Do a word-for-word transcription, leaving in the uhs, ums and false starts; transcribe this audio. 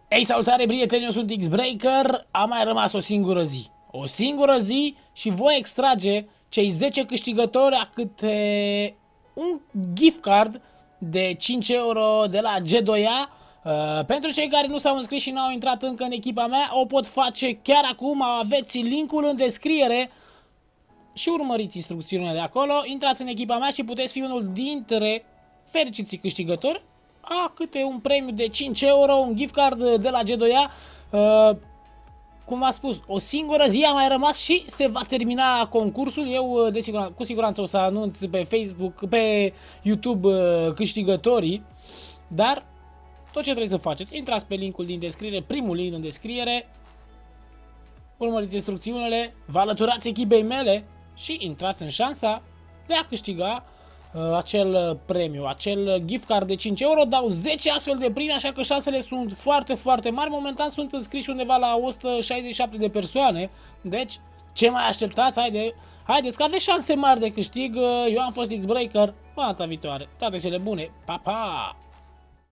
Ei, salutare prieteni, eu sunt X-Breaker. A mai rămas o singură zi. O singură zi și voi extrage cei zece câștigători a câte un gift card de cinci euro de la G doi A. Uh, pentru cei care nu s-au înscris și nu au intrat încă în echipa mea, o pot face chiar acum. Aveți linkul în descriere și urmăriți instrucțiunile de acolo. Intrați în echipa mea și puteți fi unul dintre fericiții câștigători a câte un premiu de cinci euro, un gift card de la G doi A. Uh, cum v-am spus, o singură zi a mai rămas și se va termina concursul. Eu de sigur, cu siguranță o să anunț pe Facebook, pe YouTube uh, câștigătorii. Dar tot ce trebuie să faceți, intrați pe linkul din descriere, primul link în descriere, urmăriți instrucțiunile, vă alăturați echipei mele și intrați în șansa de a câștiga uh, acel premiu, acel gift card de cinci euro. Dau zece astfel de prime, așa că șansele sunt foarte, foarte mari. Momentan sunt înscriși undeva la o sută șaizeci și șapte de persoane. Deci, ce mai așteptați? Haide, haideți că aveți șanse mari de câștig. Eu am fost X-Breaker. Până data viitoare. Toate cele bune. Pa, pa!